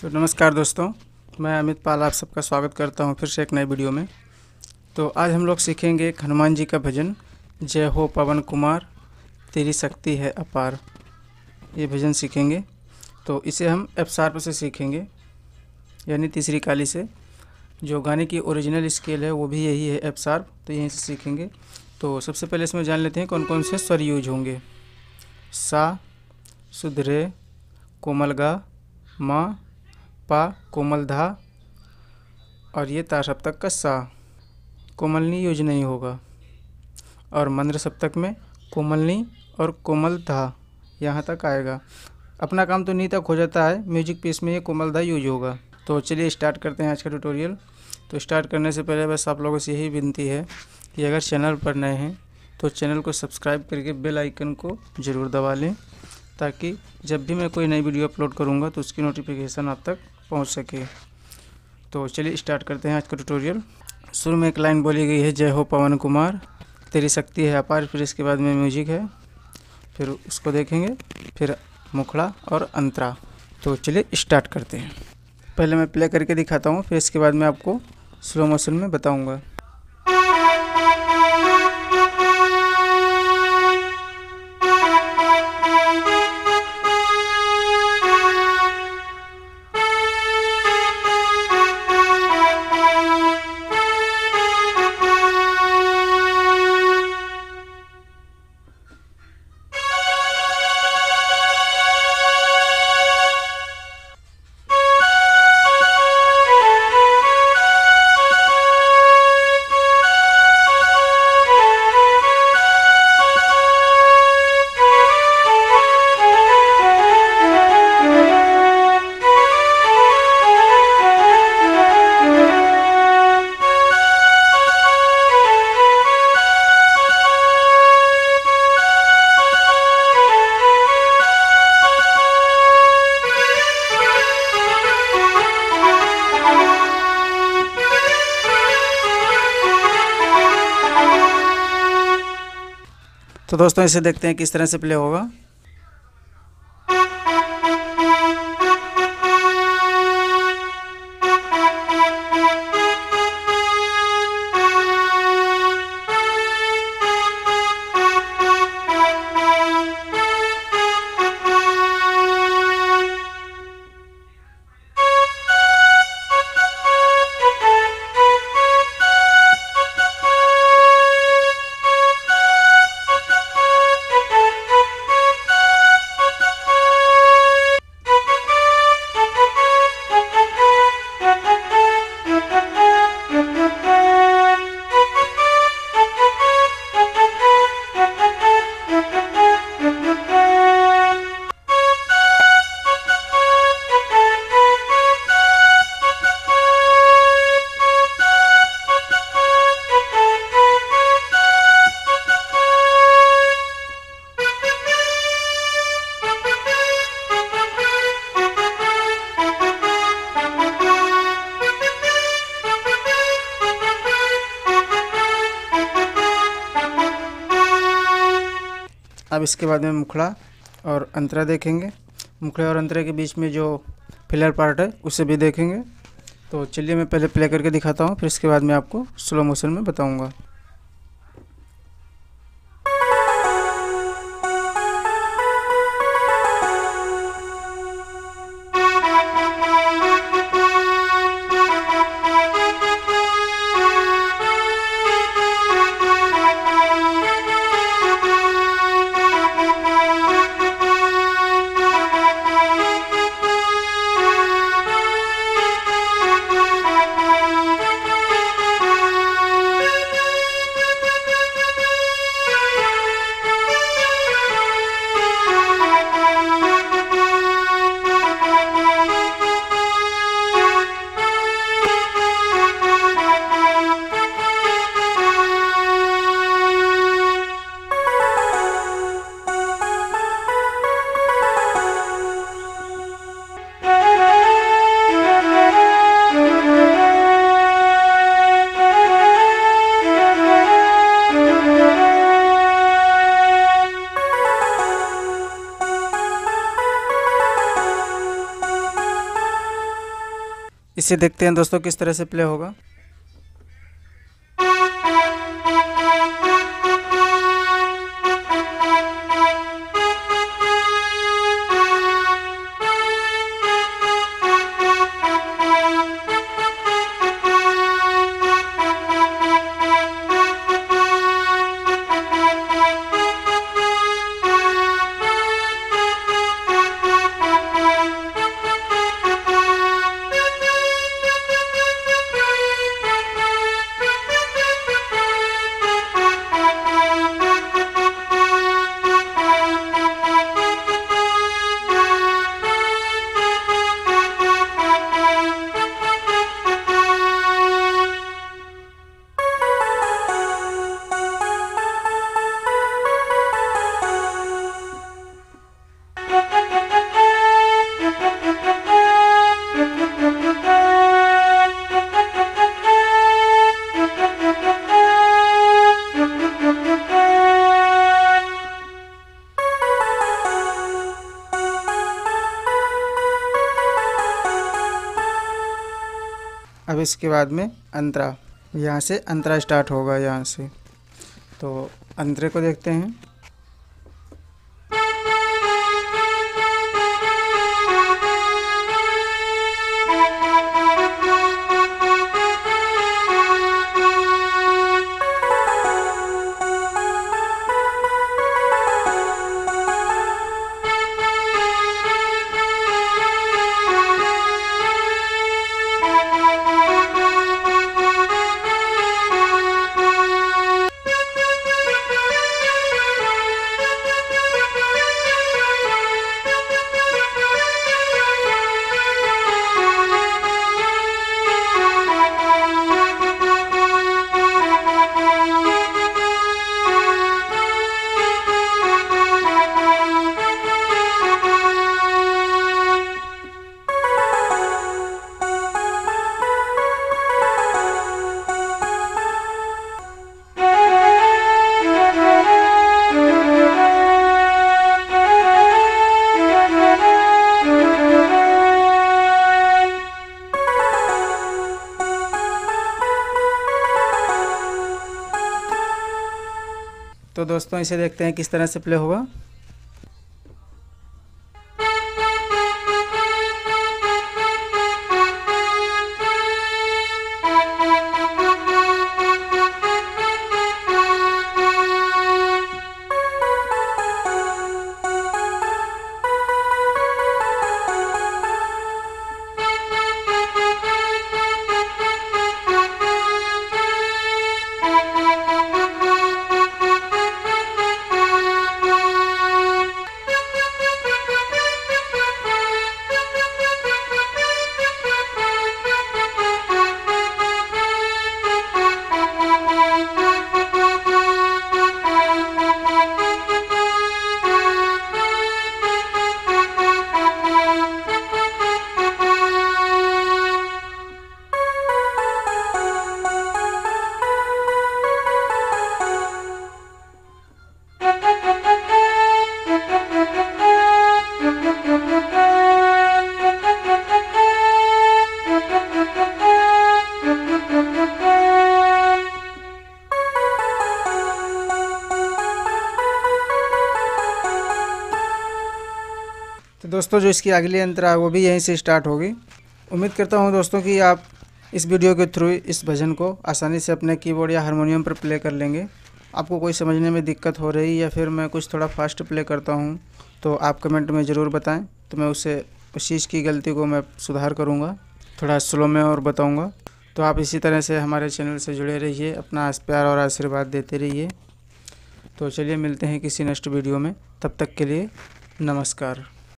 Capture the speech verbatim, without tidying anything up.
तो नमस्कार दोस्तों, मैं अमित पाल आप सबका स्वागत करता हूं फिर से एक नए वीडियो में। तो आज हम लोग सीखेंगे एक हनुमान जी का भजन, जय हो पवन कुमार तेरी शक्ति है अपार। ये भजन सीखेंगे। तो इसे हम एफ शार्प से सीखेंगे, यानी तीसरी काली से। जो गाने की ओरिजिनल स्केल है वो भी यही है, एफ शार्प, तो यहीं से सीखेंगे। तो सबसे पहले इसमें जान लेते हैं कौन कौन से स्वर यूज होंगे। सा, शुद्ध रे, कोमल गा, मा, पा, कोमल धा, और ये ता सप्तक का सा। कोमलनी यूज नहीं होगा। और मंद्र सप्तक में कोमलनी और कोमल धा यहाँ तक आएगा। अपना काम तो नी तक हो जाता है, म्यूजिक पीस में ये कोमल धा यूज होगा। तो चलिए स्टार्ट करते हैं आज का ट्यूटोरियल। तो स्टार्ट करने से पहले बस आप लोगों से यही विनती है कि अगर चैनल पर नए हैं तो चैनल को सब्सक्राइब करके बेल आइकन को ज़रूर दबा लें, ताकि जब भी मैं कोई नई वीडियो अपलोड करूँगा तो उसकी नोटिफिकेशन आप तक पहुंच सके। तो चलिए स्टार्ट करते हैं आज का ट्यूटोरियल। शुरू में एक लाइन बोली गई है, जय हो पवन कुमार तेरी शक्ति है अपार। फिर इसके बाद में म्यूजिक है, फिर उसको देखेंगे, फिर मुखड़ा और अंतरा। तो चलिए स्टार्ट करते हैं। पहले मैं प्ले करके दिखाता हूँ, फिर इसके बाद मैं आपको स्लो मोशन में बताऊँगा। तो दोस्तों इसे देखते हैं किस तरह से प्ले होगा। अब इसके बाद में मुखड़ा और अंतरा देखेंगे। मुखड़े और अंतरे के बीच में जो फिलर पार्ट है उसे भी देखेंगे। तो चलिए मैं पहले प्ले करके दिखाता हूँ, फिर इसके बाद मैं आपको स्लो मोशन में बताऊँगा। इसे देखते हैं दोस्तों किस तरह से प्ले होगा। अब इसके बाद में अंतरा, यहाँ से अंतरा स्टार्ट होगा यहाँ से। तो अंतरे को देखते हैं। तो दोस्तों इसे देखते हैं किस तरह से प्ले होगा। तो दोस्तों जो इसकी अगली अंतरा है वो भी यहीं से स्टार्ट होगी। उम्मीद करता हूँ दोस्तों कि आप इस वीडियो के थ्रू इस भजन को आसानी से अपने कीबोर्ड या हारमोनियम पर प्ले कर लेंगे। आपको कोई समझने में दिक्कत हो रही या फिर मैं कुछ थोड़ा फास्ट प्ले करता हूँ तो आप कमेंट में ज़रूर बताएं, तो मैं उसे उस चीज़ की गलती को मैं सुधार करूँगा, थोड़ा स्लो में और बताऊँगा। तो आप इसी तरह से हमारे चैनल से जुड़े रहिए, अपना प्यार और आशीर्वाद देते रहिए। तो चलिए मिलते हैं किसी नेक्स्ट वीडियो में, तब तक के लिए नमस्कार।